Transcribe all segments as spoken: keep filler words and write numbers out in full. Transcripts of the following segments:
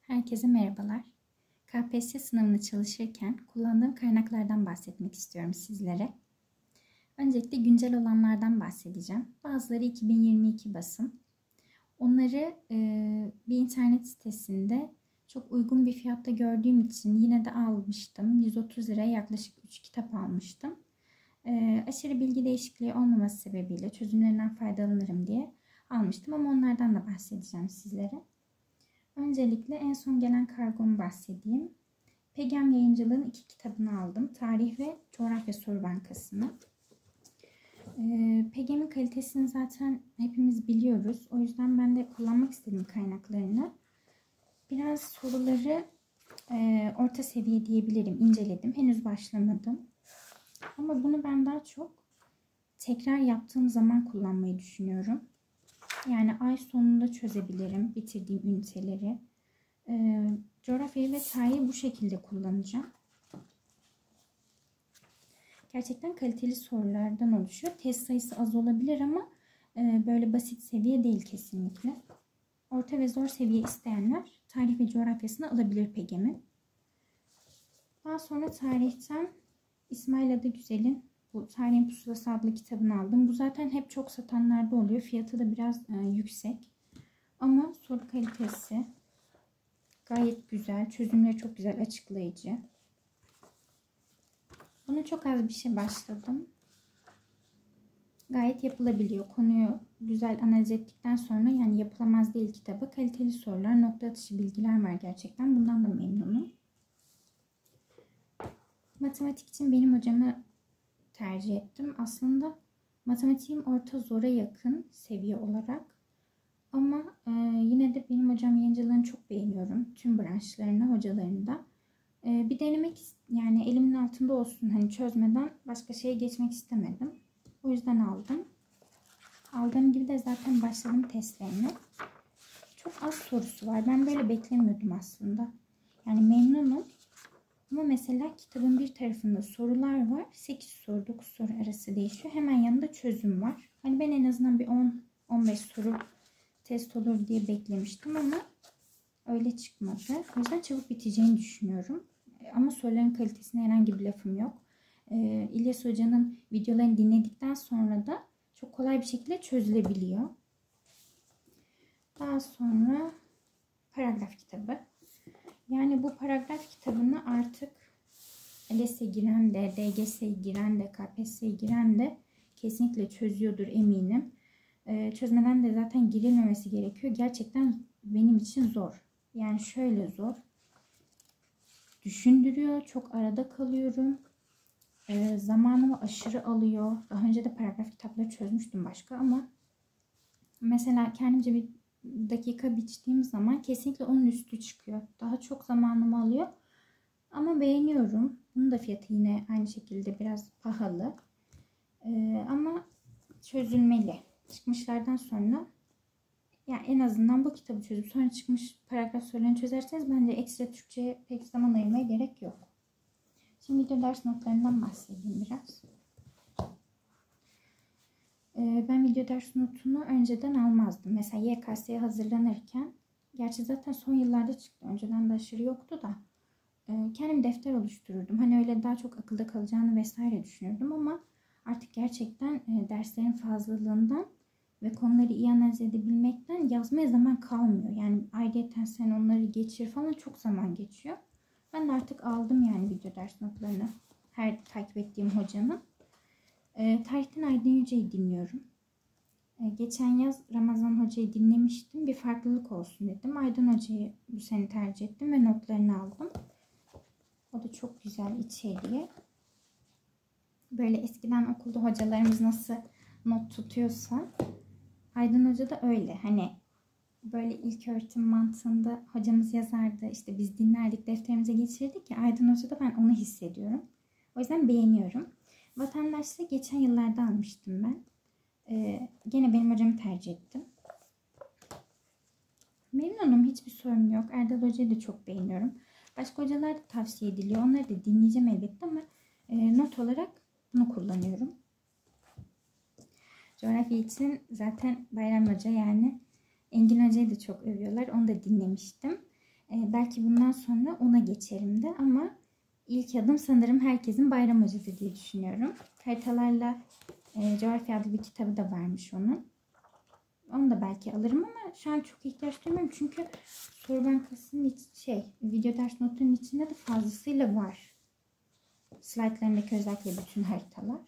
Herkese merhabalar. K P S S sınavını çalışırken kullandığım kaynaklardan bahsetmek istiyorum sizlere. Öncelikle güncel olanlardan bahsedeceğim. Bazıları iki bin yirmi iki basım. Onları e, bir internet sitesinde çok uygun bir fiyatta gördüğüm için yine de almıştım. yüz otuz liraya yaklaşık üç kitap almıştım. E, aşırı bilgi değişikliği olmaması sebebiyle çözümlerinden faydalanırım diye almıştım ama onlardan da bahsedeceğim sizlere. Öncelikle en son gelen kargomu bahsedeyim. Pegem Yayıncılığın iki kitabını aldım. Tarih ve Coğrafya Soru Bankası'nı. Ee, Pegem'in kalitesini zaten hepimiz biliyoruz. O yüzden ben de kullanmak istedim kaynaklarını. Biraz soruları e, orta seviye diyebilirim. İnceledim. Henüz başlamadım. Ama bunu ben daha çok tekrar yaptığım zaman kullanmayı düşünüyorum. Yani ay sonunda çözebilirim bitirdiğim üniteleri. E, coğrafyayı ve tarihi bu şekilde kullanacağım. Gerçekten kaliteli sorulardan oluşuyor. Test sayısı az olabilir ama e, böyle basit seviye değil kesinlikle. Orta ve zor seviye isteyenler tarih ve coğrafyasını alabilir Pegem'in. Daha sonra tarihten İsmail Adagüzel'in bu Tarihin Pusulası adlı kitabını aldım. Bu zaten hep çok satanlarda oluyor. Fiyatı da biraz e, yüksek. Ama soru kalitesi gayet güzel. Çözümleri çok güzel, açıklayıcı. Buna çok az bir şey başladım. Gayet yapılabiliyor. Konuyu güzel analiz ettikten sonra, yani yapılamaz değil kitabı. Kaliteli sorular, nokta atışı bilgiler var gerçekten. Bundan da memnunum. Matematik için benim hocamı tercih ettim. Aslında matematiğim orta zora yakın seviye olarak. Ama e, yine de benim hocam Yayıncılığını çok beğeniyorum. Tüm branşlarını, hocalarını da. E, bir denemek, yani elimin altında olsun, hani çözmeden başka şeye geçmek istemedim. O yüzden aldım. Aldığım gibi de zaten başladım testlerine. Çok az sorusu var. Ben böyle beklemiyordum aslında. Yani memnunum. Ama mesela kitabın bir tarafında sorular var. sekiz soru, dokuz soru arası değişiyor. Hemen yanında çözüm var. Hani ben en azından bir on on beş soru test olur diye beklemiştim ama öyle çıkmadı. O yüzden çabuk biteceğini düşünüyorum. Ama soruların kalitesine herhangi bir lafım yok. Ee, İlyas Hoca'nın videolarını dinledikten sonra da çok kolay bir şekilde çözülebiliyor. Daha sonra paragraf kitabı. Yani bu paragraf kitabını artık L S E giren de, D G S'ye giren de, K P S S'ye giren de kesinlikle çözüyordur eminim. Ee, çözmeden de zaten girilmemesi gerekiyor. Gerçekten benim için zor. Yani şöyle zor. Düşündürüyor. Çok arada kalıyorum. Ee, zamanımı aşırı alıyor. Daha önce de paragraf kitapları çözmüştüm başka ama mesela kendimce bir dakika biçtiğim zaman kesinlikle onun üstü çıkıyor. Daha çok zamanımı alıyor. Ama beğeniyorum. Bunun da fiyatı yine aynı şekilde biraz pahalı. Ee, ama çözülmeli. Çıkmışlardan sonra, yani en azından bu kitabı çözüp sonra çıkmış paragraf sorularını çözerseniz bence ekstra Türkçe'ye pek zaman ayırmaya gerek yok. Şimdi video ders notlarından bahsedeyim biraz. Ee, ben video ders notunu önceden almazdım. Mesela Y K S'ye hazırlanırken, gerçi zaten son yıllarda çıktı. Önceden de aşırı yoktu da. E, kendim defter oluştururdum. Hani öyle daha çok akılda kalacağını vesaire düşünürdüm ama artık gerçekten e, derslerin fazlalığından ve konuları iyi analiz edebilmekten yazmaya zaman kalmıyor. Yani ayrıyeten sen onları geçir falan, çok zaman geçiyor. Ben de artık aldım yani video ders notlarını her takip ettiğim hocanın. E, tarihten Aydın Yüce'yi dinliyorum. E, geçen yaz Ramazan Hoca'yı dinlemiştim. Bir farklılık olsun dedim. Aydın Hoca'yı bu sene tercih ettim ve notlarını aldım. O da çok güzel içeriği. Böyle eskiden okulda hocalarımız nasıl not tutuyorsa Aydın Hoca da öyle. Hani böyle ilk öğretim mantığında hocamız yazardı. İşte biz dinlerdik, defterimize geçirdik ya. Aydın Hoca da ben onu hissediyorum. O yüzden beğeniyorum. Vatandaşlığı geçen yıllarda almıştım ben. Ee, gene benim hocamı tercih ettim. Memnunum. Hiçbir sorun yok. Erdal Hoca'yı da çok beğeniyorum. Başka hocalar da tavsiye ediliyor. Onları da dinleyeceğim elbette ama e, not olarak bunu kullanıyorum. Coğrafya için zaten Bayram Hoca, yani Engin Hoca'yı da çok övüyorlar. Onu da dinlemiştim. E, belki bundan sonra ona geçerim de ama ilk adım sanırım herkesin Bayram Hoca'dır diye düşünüyorum. Haritalarla e, Coğrafya adlı bir kitabı da varmış onun. Onu da belki alırım ama şu an çok ihtiyaç duymuyorum. Çünkü soru bankasının iç, şey, video ders notunun içinde de fazlasıyla var. Slaytlarındaki özellikle bütün haritalar.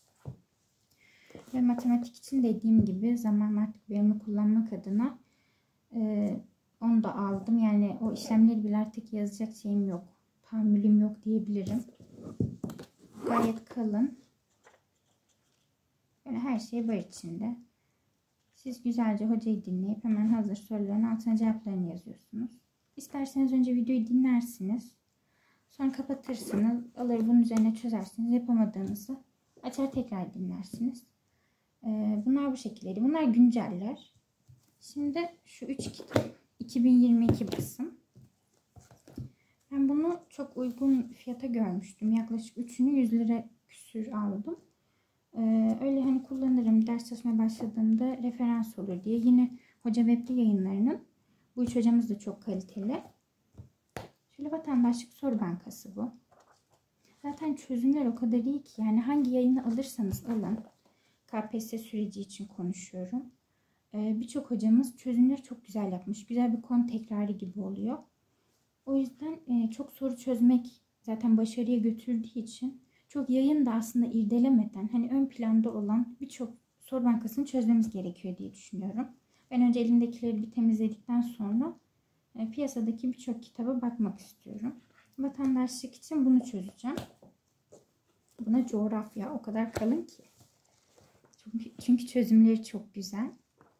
Ve matematik için dediğim gibi zaman artık verimi kullanmak adına e, onu da aldım. Yani o işlemleri bile artık yazacak şeyim yok. Tahammülüm yok diyebilirim. Gayet kalın. Böyle her şey var içinde. Siz güzelce hocayı dinleyip hemen hazır soruların altına cevaplarını yazıyorsunuz. İsterseniz önce videoyu dinlersiniz. Sonra kapatırsınız. Alır bunun üzerine çözersiniz. Yapamadığınızı açar tekrar dinlersiniz. Ee, bunlar bu şekildeydi. Bunlar günceller. Şimdi şu üç kitap iki bin yirmi iki basım. Ben bunu çok uygun fiyata görmüştüm. Yaklaşık üçünü yüz lira küsür aldım. Ee, öyle hani kullanırım, ders çalışmaya başladığımda referans olur diye. Yine Hoca Web'li yayınlarının. Bu üç hocamız da çok kaliteli. Şöyle vatandaşlık soru bankası bu. Zaten çözümler o kadar iyi ki. Yani hangi yayını alırsanız alın. K P S S süreci için konuşuyorum. Ee, Birçok hocamız çözümleri çok güzel yapmış. Güzel bir konu tekrarı gibi oluyor. O yüzden e, çok soru çözmek zaten başarıya götürdüğü için çok yayın da aslında irdelemeden hani ön planda olan birçok soru bankasını çözmemiz gerekiyor diye düşünüyorum. Ben önce elimdekileri bir temizledikten sonra e, piyasadaki birçok kitaba bakmak istiyorum. Vatandaşlık için bunu çözeceğim. Buna coğrafya o kadar kalın ki. Çünkü, çünkü çözümleri çok güzel.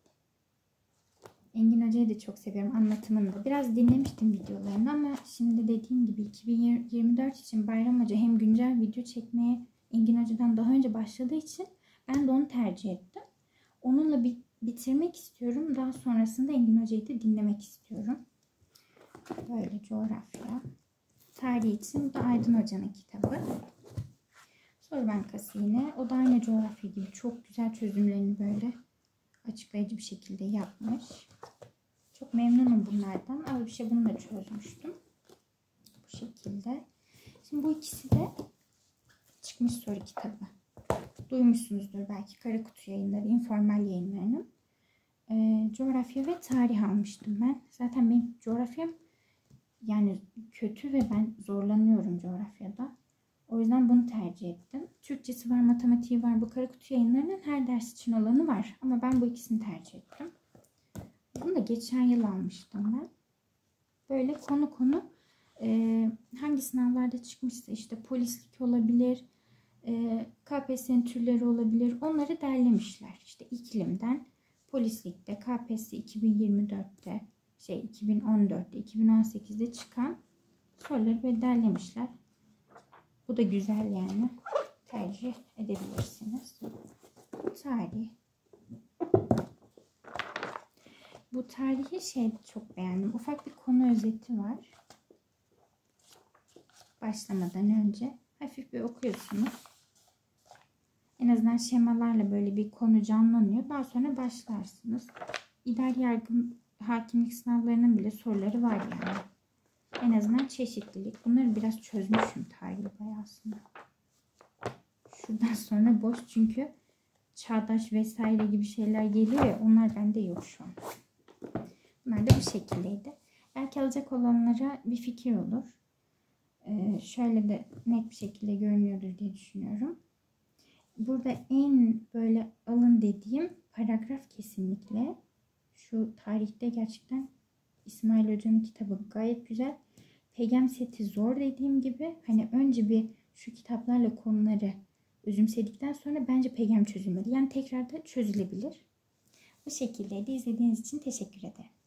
Engin Hoca'yı da çok seviyorum, anlatımını da. Biraz dinlemiştim videolarını ama şimdi dediğim gibi iki bin yirmi dört için Bayram Hoca hem güncel video çekmeye Engin Hoca'dan daha önce başladığı için ben de onu tercih ettim. Onunla bir bitirmek istiyorum. Daha sonrasında Engin Hoca'yı da dinlemek istiyorum. Böyle coğrafya. Tarih için bu da Aydın Hoca'nın kitabı. Soru bankası yine. O da aynı coğrafya gibi çok güzel çözümlerini böyle açıklayıcı bir şekilde yapmış. Çok memnunum bunlardan. Az bir şey bunu da çözmüştüm. Bu şekilde. Şimdi bu ikisi de çıkmış soru kitabı. Duymuşsunuzdur belki Karakutu Yayınları, informal yayınlarının. Ee, coğrafya ve tarih almıştım ben. Zaten benim coğrafyam yani kötü ve ben zorlanıyorum coğrafyada. O yüzden bunu tercih ettim. Türkçesi var, matematiği var. Bu Karakutu Yayınlarının her ders için olanı var. Ama ben bu ikisini tercih ettim. Bunu da geçen yıl almıştım ben. Böyle konu konu e, hangi sınavlarda çıkmışsa işte polislik olabilir, e, K P S S'nin türleri olabilir. Onları derlemişler. İşte iklimden polislikte, K P S S iki bin yirmi dörtte, şey iki bin on dörtte, iki bin on sekizde çıkan soruları böyle derlemişler. Bu da güzel yani. Tercih edebilirsiniz. Tarih. Bu tarihi şey çok beğendim. Ufak bir konu özeti var. Başlamadan önce hafif bir okuyorsunuz. En azından şemalarla böyle bir konu canlanıyor. Daha sonra başlarsınız. İdari yargı hakimlik sınavlarının bile soruları var yani. En azından çeşitlilik. Bunları biraz çözmüşüm tarihi bayağı aslında. Şuradan sonra boş çünkü çağdaş vesaire gibi şeyler geliyor ya, onlar bende yok şu an. Bunlar da bu şekildeydi. Belki alacak olanlara bir fikir olur. Ee, şöyle de net bir şekilde görünüyordur diye düşünüyorum. Burada en böyle alın dediğim paragraf kesinlikle. Şu tarihte gerçekten İsmail Hoca'nın kitabı gayet güzel. Pegam seti zor dediğim gibi. Hani önce bir şu kitaplarla konuları özümsedikten sonra bence Pegam çözülmeli. Yani tekrar da çözülebilir. Bu şekildeydi. İzlediğiniz için teşekkür ederim.